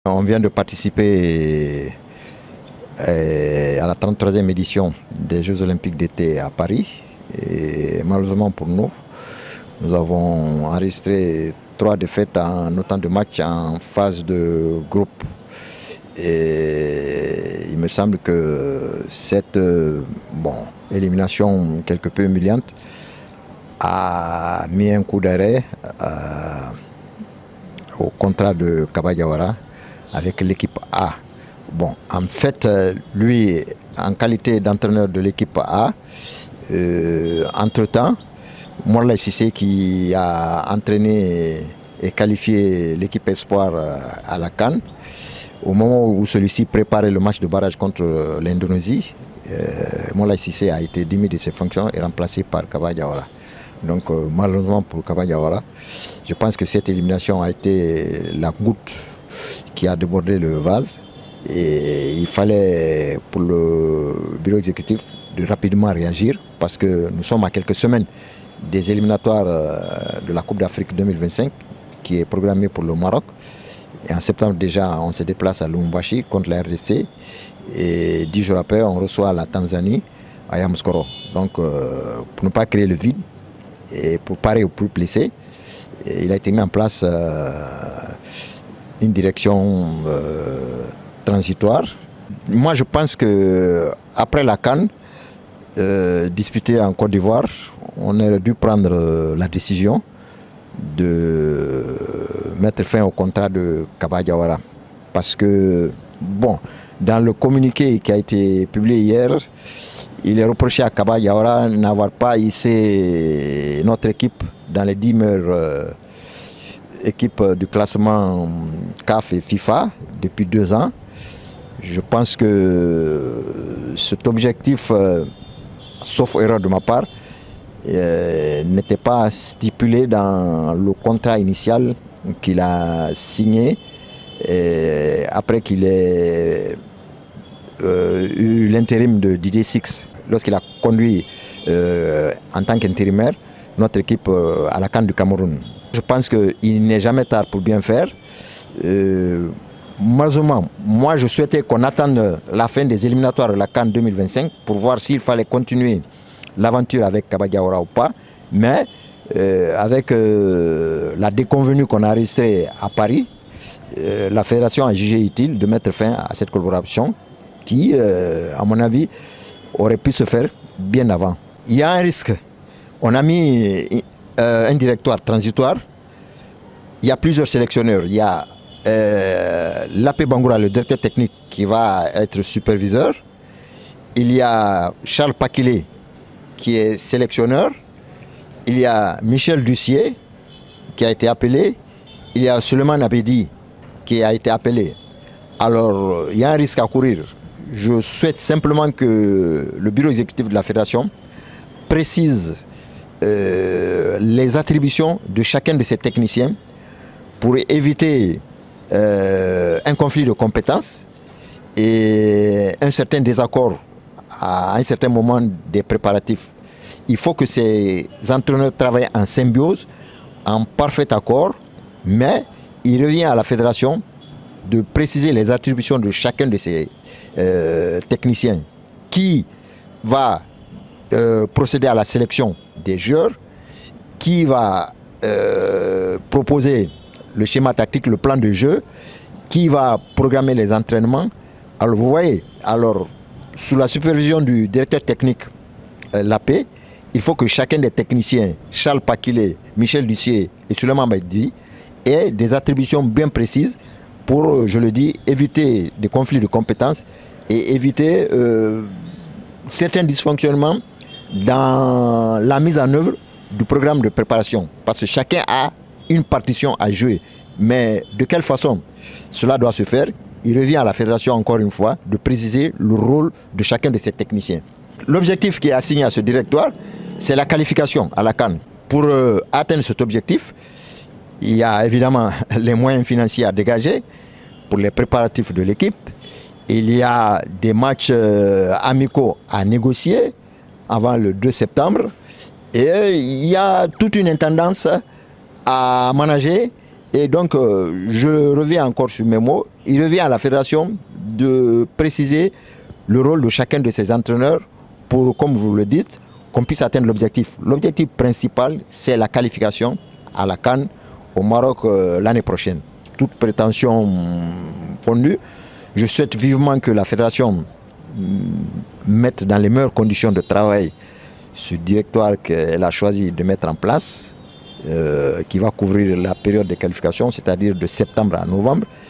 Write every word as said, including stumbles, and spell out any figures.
On vient de participer à la trente-troisième édition des Jeux Olympiques d'été à Paris. Et malheureusement pour nous, nous avons enregistré trois défaites en autant de matchs en phase de groupe. Et il me semble que cette bon, élimination quelque peu humiliante a mis un coup d'arrêt euh, au contrat de Kaba Diawara avec l'équipe A. Bon, en fait, lui, en qualité d'entraîneur de l'équipe A, euh, entre-temps, Morlaye Cissé qui a entraîné et qualifié l'équipe Espoir à la CAN, au moment où celui-ci préparait le match de barrage contre l'Indonésie, euh, Morlaye Cissé a été démis de ses fonctions et remplacé par Kaba Diawara. Donc euh, malheureusement pour Kaba Diawara, je pense que cette élimination a été la goutte qui a débordé le vase. Et il fallait pour le bureau exécutif de rapidement réagir parce que nous sommes à quelques semaines des éliminatoires de la Coupe d'Afrique deux mille vingt-cinq qui est programmée pour le Maroc. Et en septembre déjà, on se déplace à Lubumbashi contre la R D C. Et dix jours après, on reçoit la Tanzanie à Yamoussoukro. Donc, euh, pour ne pas créer le vide et pour parer au plus blessé, il a été mis en place euh, une direction euh, transitoire. Moi, je pense que après la CAN, euh, disputée en Côte d'Ivoire, on aurait dû prendre euh, la décision de mettre fin au contrat de Kaba Diawara. Parce que, bon, dans le communiqué qui a été publié hier, il est reproché à Kaba Diawara n'avoir pas hissé notre équipe dans les dix meilleures euh, équipes du classement C A F et FIFA depuis deux ans. Je pense que cet objectif, euh, sauf erreur de ma part, euh, n'était pas stipulé dans le contrat initial qu'il a signé et après qu'il ait euh, eu l'intérim de Didier Six, lorsqu'il a conduit euh, en tant qu'intérimaire notre équipe euh, à la CAN du Cameroun. Je pense qu'il n'est jamais tard pour bien faire. Euh, Malheureusement, moi je souhaitais qu'on attende la fin des éliminatoires de la CAN deux mille vingt-cinq pour voir s'il fallait continuer l'aventure avec Kaba Diawara ou pas. Mais euh, avec euh, la déconvenue qu'on a enregistrée à Paris, euh, la fédération a jugé utile de mettre fin à cette collaboration qui, euh, à mon avis, aurait pu se faire bien avant. Il y a un risque. On a mis euh, un directoire transitoire. Il y a plusieurs sélectionneurs. Il y a Euh, Lapé Bangoura, le directeur technique qui va être superviseur. Il y a Charles Pakile qui est sélectionneur. Il y a Michel Dussier qui a été appelé. Il y a Suleiman Abedi qui a été appelé. Alors, il y a un risque à courir. Je souhaite simplement que le bureau exécutif de la fédération précise euh, les attributions de chacun de ces techniciens pour éviter Euh, un conflit de compétences et un certain désaccord à un certain moment des préparatifs. Il faut que ces entraîneurs travaillent en symbiose, en parfait accord, mais il revient à la fédération de préciser les attributions de chacun de ces euh, techniciens qui va euh, procéder à la sélection des joueurs, qui va euh, proposer le schéma tactique, le plan de jeu, qui va programmer les entraînements. Alors vous voyez, alors sous la supervision du directeur technique euh, Lapé, il faut que chacun des techniciens, Charles Pakile, Michel Dussier et Suleiman Abedi, aient des attributions bien précises pour, je le dis, éviter des conflits de compétences et éviter euh, certains dysfonctionnements dans la mise en œuvre du programme de préparation. Parce que chacun a une partition à jouer. Mais de quelle façon cela doit se faire? Il revient à la fédération encore une fois de préciser le rôle de chacun de ces techniciens. L'objectif qui est assigné à ce directoire, c'est la qualification à la CAN. Pour euh, atteindre cet objectif, il y a évidemment les moyens financiers à dégager pour les préparatifs de l'équipe. Il y a des matchs euh, amicaux à négocier avant le deux septembre. Et il y a toute une intendance à manager Et donc, euh, je reviens encore sur mes mots. Il revient à la fédération de préciser le rôle de chacun de ces entraîneurs pour, comme vous le dites, qu'on puisse atteindre l'objectif. L'objectif principal, c'est la qualification à la CAN au Maroc euh, l'année prochaine. Toute prétention pondue, je souhaite vivement que la fédération mette dans les meilleures conditions de travail ce directoire qu'elle a choisi de mettre en place, euh, qui va couvrir la période de qualification, c'est-à-dire de septembre à novembre,